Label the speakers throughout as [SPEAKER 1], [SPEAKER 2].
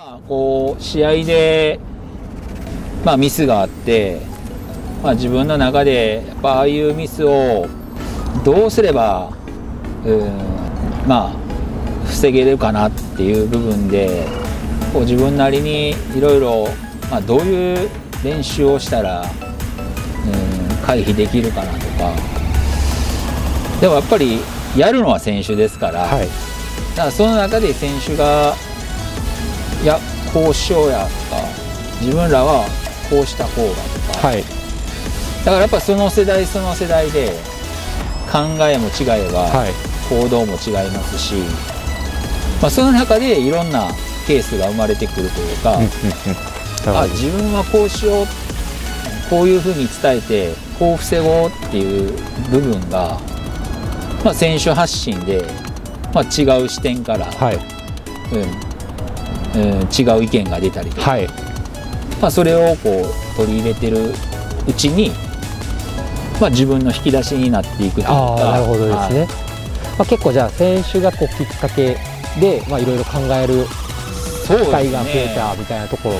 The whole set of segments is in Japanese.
[SPEAKER 1] こう試合で、ミスがあって、自分の中でやっぱああいうミスをどうすれば防げるかなっていう部分でこう自分なりにいろいろどういう練習をしたら回避できるかなとか。でもやっぱりやるのは選手ですから、だからその中で選手がいやこうしようやとか自分らはこうした方がとか、だからやっぱその世代その世代で考えも違えば、行動も違いますし、その中でいろんなケースが生まれてくるというか自分はこうしようこういうふうに伝えてこう防ごうっていう部分が、選手発信で、違う視点から、違う意見が出たりとか、それをこう取り入れてるうちに、自分の引き出しになっていくというか。
[SPEAKER 2] なるほどですね。結構じゃあ選手がこうきっかけで、いろいろ考える機会が増えたみたいなところ。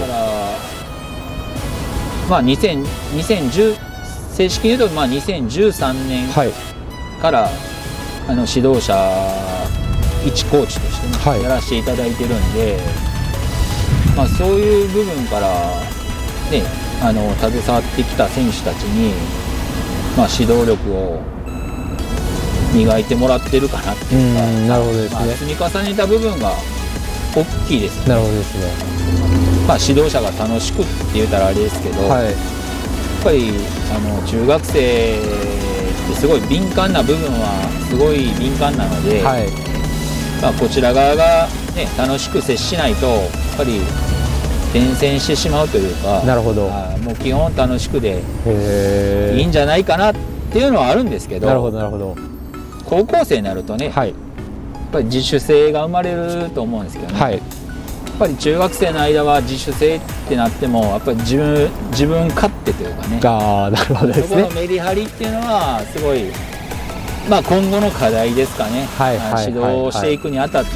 [SPEAKER 1] 2010正式に言うと2013年から指導者一コーチとして、やらせていただいてるんで、そういう部分からね携わってきた選手たちに、指導力を磨いてもらってるかなっていうか、
[SPEAKER 2] なるほどですね。
[SPEAKER 1] 積み重ねた部分が大きいですね。
[SPEAKER 2] なるほどですね。
[SPEAKER 1] 指導者が楽しくって言ったらあれですけど、やっぱり中学生ってすごい敏感な部分はすごい敏感なので、こちら側が、楽しく接しないとやっぱり伝染してしまうというか、
[SPEAKER 2] なるほど、
[SPEAKER 1] もう基本楽しくでいいんじゃないかなっていうのはあるんですけど、
[SPEAKER 2] なるほどなるほど。
[SPEAKER 1] 高校生になるとね、やっぱり自主性が生まれると思うんですけどね、やっぱり中学生の間は自主性ってなってもやっぱり自分勝手というかね、
[SPEAKER 2] なるほどですね。
[SPEAKER 1] そこのメリハリっていうのはすごい、今後の課題ですかね、指導していくにあたって。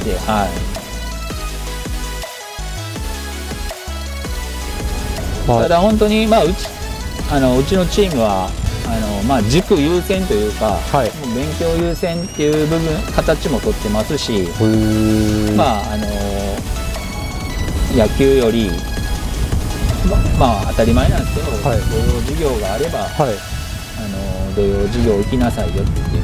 [SPEAKER 1] ただ本当にうちのチームは塾優先というか、勉強優先っていう部分形もとってますし、野球より当たり前なんですけど、土曜授業があれば、土曜授業行きなさいよっていう、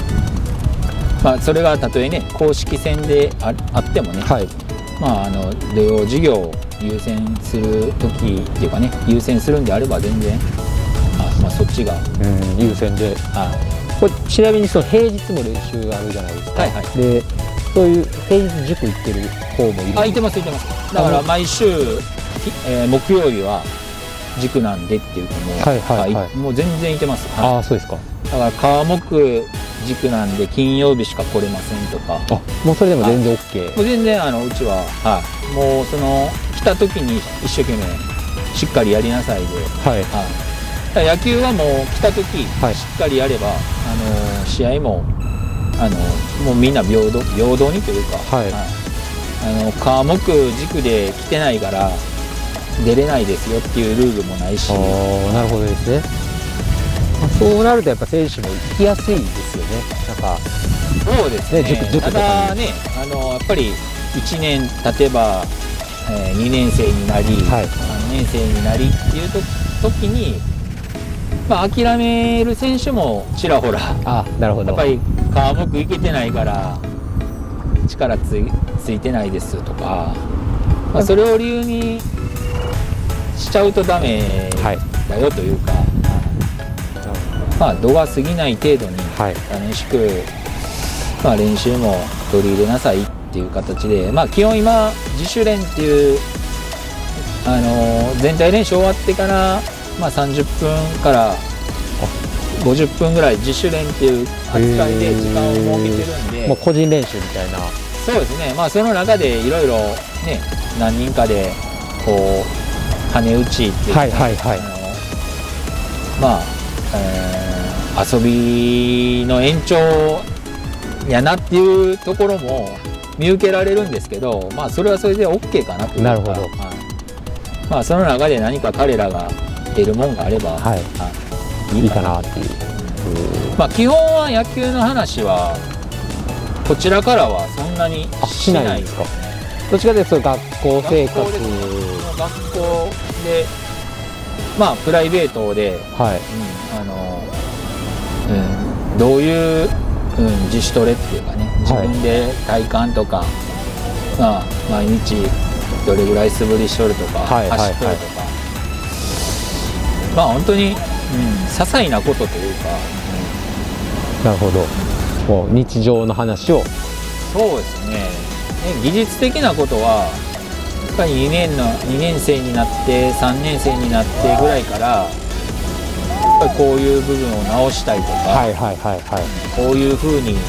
[SPEAKER 1] それがたとえね公式戦であってもね、土曜授業を優先する時っていうかね、優先するんであれば全然そっちが
[SPEAKER 2] 優先で、これちなみにその平日も練習があるじゃないですか。でそういう平日塾行ってる方もいるんですか？
[SPEAKER 1] 行ってます。だから毎週、木曜日は塾なんでっていうかもう全然行ってます。
[SPEAKER 2] そうですか。
[SPEAKER 1] だから科目塾なんで金曜日しか来れませんとか。
[SPEAKER 2] もうそれでも全然 OK。
[SPEAKER 1] もう全然うちはもうその来た時に一生懸命しっかりやりなさいで。野球はもう来た時しっかりやれば、試合ももうみんな平等にというか、科目軸で来てないから出れないですよっていうルールもないし。
[SPEAKER 2] なるほどですね。そうなるとやっぱ選手も行きやすいですよね。
[SPEAKER 1] そうですね。ただね、やっぱり1年経てば、2年生になり、3年生になりっていう時に。諦める選手もちらほら、やっぱり科目いけてないから力ついてないですとか、それを理由にしちゃうとダメだよというか、度が過ぎない程度に楽しく、練習も取り入れなさいっていう形で、基本今自主練っていう全体練習終わってから30分から50分ぐらい自主練っていう扱いで時間を設けてるんで、
[SPEAKER 2] もう個人練習みたいな。
[SPEAKER 1] そうですね。その中でいろいろね、何人かでこう羽打ちっていうか、遊びの延長やなっていうところも見受けられるんですけど、まあそれはそれで OK かなというか。
[SPEAKER 2] なるほど。
[SPEAKER 1] はい、まあその中で何か彼らが得るもんがあれば、
[SPEAKER 2] はい、いいかなっていう。
[SPEAKER 1] まあ基本は野球の話はこちらからはそんなにしないですかね。
[SPEAKER 2] どっちかというと学校生活、
[SPEAKER 1] 学校でまあプライベートで、
[SPEAKER 2] はい、
[SPEAKER 1] どういう、自主トレっていうかね、自分で体幹とか、まあ毎日どれぐらい素振りしとるとか、走っとるとか、まあ本当に、些細なことというか、
[SPEAKER 2] なるほど。もう日常の話を。
[SPEAKER 1] そうですね。技術的なことはやっぱり2年生になって3年生になってぐらいからやっぱりこういう部分を直したりとか、こういうふうに、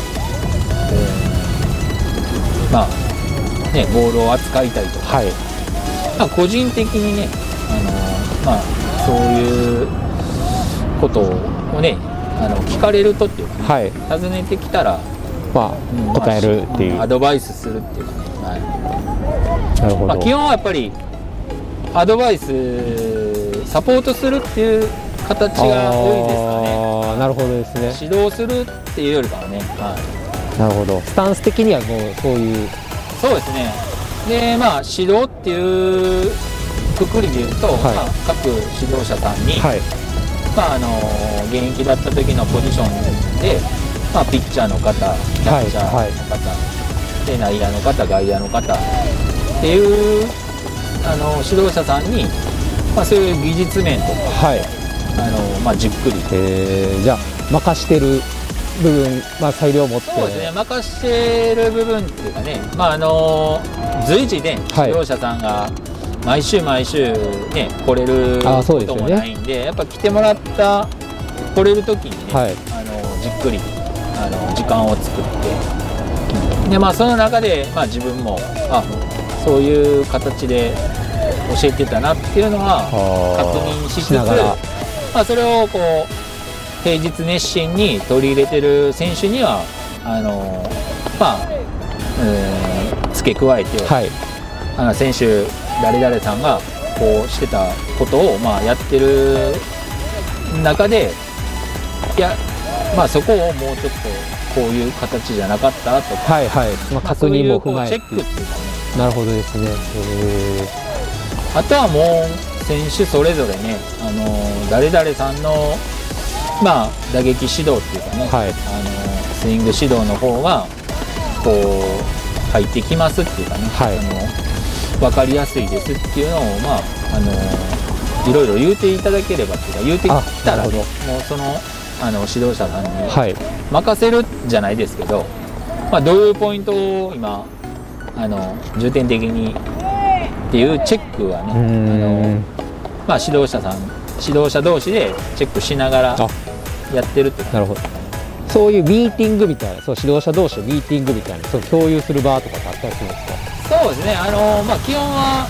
[SPEAKER 1] まあねボールを扱いたいとか、まあ、個人的にねまあそういうことをね聞かれるとっていうかね、尋ねてきたら
[SPEAKER 2] まあ答えるっていう、
[SPEAKER 1] アドバイスするっていうかね、
[SPEAKER 2] なるほど。
[SPEAKER 1] まあ、基本はやっぱりアドバイスサポートするっていう形が多いですかね。
[SPEAKER 2] なるほどですね。
[SPEAKER 1] 指導するっていうよりかはね、
[SPEAKER 2] なるほど。スタンス的にはもうそういう。
[SPEAKER 1] そうですね。でまあ指導っていうくくりで言うと、まあ、各指導者さんに、まあ現役だった時のポジションで、まあ、ピッチャーの方、キャッチャーの方、で内野の方、外野の方っていう指導者さんに、まあ、そういう技術面とか、まあ、じっくり、
[SPEAKER 2] じゃあ任してる部分、まあ、裁量を持って。
[SPEAKER 1] そうですね、任してる部分っていうかね、まあ随時で指導者さんが毎週ね来れることもないんで、やっぱ来てもらった来れる時にね、じっくり時間を作ってで、まあ、その中で、まあ、自分もそういう形で教えてたなっていうのは確認しつつ、まあ、それをこう平日熱心に取り入れてる選手にはまあ付け加えて、選手誰々さんがこうしてたことを、まあ、やってる中でまあそこをもうちょっとこういう形じゃなかったとか、
[SPEAKER 2] まあ、確認も踏まえて、
[SPEAKER 1] チェックっていうかね。
[SPEAKER 2] なるほどですね。
[SPEAKER 1] あとはもう選手それぞれね、誰々さんのまあ打撃指導っていうかね、スイング指導の方がこう入ってきますっていうかね、分かりやすいですっていうのをまあいろいろ言うていただければっていうか、言うてきたらね、もうその指導者さんに任せるじゃないですけど、まあ、どういうポイントを今重点的にっていうチェックはね、まあ、指導者同士でチェックしながらやってるっていうか。
[SPEAKER 2] なるほど。そういうミーティングみたいな、そう指導者同士のミーティングみたいな、そう共有する場とかってあったりするんですか？
[SPEAKER 1] そうですね。まあ、基本は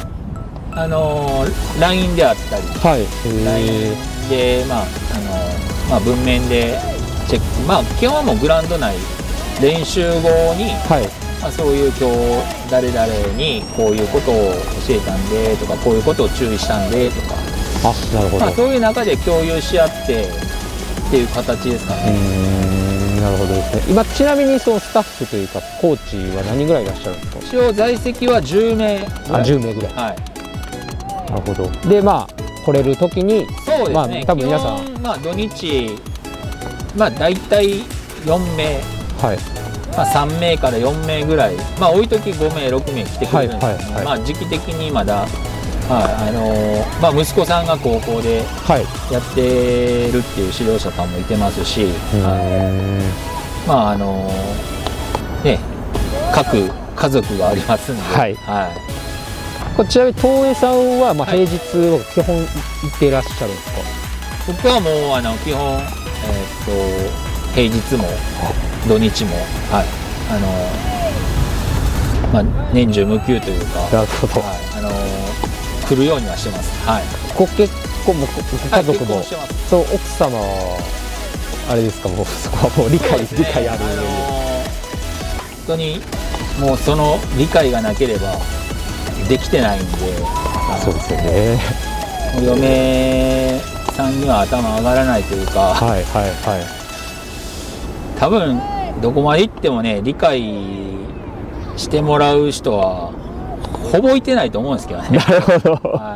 [SPEAKER 1] LINE であったり、LINE でまあ、文面でチェック、まあ基本はもうグラウンド内練習後に、まあ、そういう今日誰々にこういうことを教えたんでとか、こういうことを注意したんでとか、
[SPEAKER 2] なるほど。
[SPEAKER 1] まあ、そういう中で共有し合ってっていう形ですかね。
[SPEAKER 2] なるほどですね。今ちなみにそのスタッフというかコーチは何ぐらいいらっしゃるんですか？
[SPEAKER 1] 一応在籍は10名ぐらい。
[SPEAKER 2] 10名ぐらい。なるほど。でまあ来れる時に、
[SPEAKER 1] そうですね、
[SPEAKER 2] まあ多分皆さん、
[SPEAKER 1] まあ土日まあ大体4名、まあ3名から4名ぐらい、まあ多い時5名6名来てくれるんですけど、まあ時期的にまだまあ息子さんが高校でやってるっていう指導者さんもいてますし、まあね各家族がありますんで、
[SPEAKER 2] ちなみに東江さんはまあ平日は基本行っていらっしゃるんですか？
[SPEAKER 1] 僕はもう基本平日も土日もまあ年中無休というか、来るようにはしてます。
[SPEAKER 2] ご結婚もご家族も、そう奥様はあれですか、もうそこはもう理解ある。
[SPEAKER 1] 本当にもうその理解がなければできてないんで。
[SPEAKER 2] そうですよね。
[SPEAKER 1] 嫁さんには頭上がらないというか、
[SPEAKER 2] はいはいはい、
[SPEAKER 1] 多分どこまで行ってもね理解してもらう人はほぼいてないと思うんですけどね。
[SPEAKER 2] なるほど、
[SPEAKER 1] はい、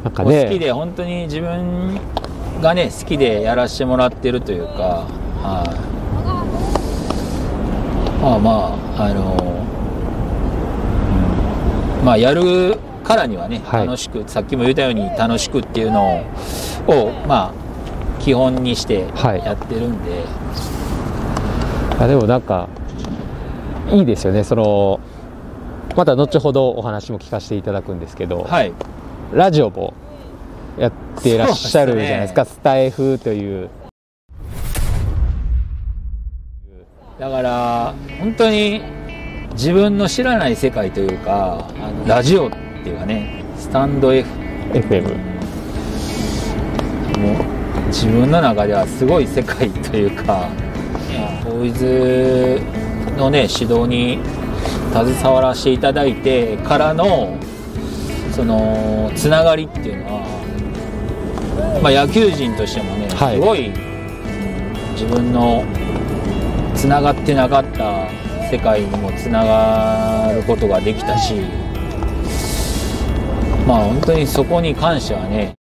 [SPEAKER 2] なんかね、
[SPEAKER 1] 好きで本当に自分がね好きでやらせてもらってるというか、はい、まあまあやるからにはね、
[SPEAKER 2] はい、
[SPEAKER 1] 楽しく、さっきも言ったように楽しくっていうのをまあ基本にしてやってるんで、
[SPEAKER 2] はい、でもなんかいいですよね。そのまた後ほどお話も聞かせていただくんですけど、
[SPEAKER 1] はい、
[SPEAKER 2] ラジオもやっていらっしゃるじゃないですか、スタイフという。
[SPEAKER 1] だから本当に自分の知らない世界というか、ラジオっていうかね、スタンド FM もう自分の中ではすごい世界というか、ボーイズのね指導に携わらせていただいてからのそのつながりっていうのは、まあ、野球人としてもね、
[SPEAKER 2] はい、
[SPEAKER 1] すごい自分のつながってなかった世界にもつながることができたし、まあ本当にそこに関してはね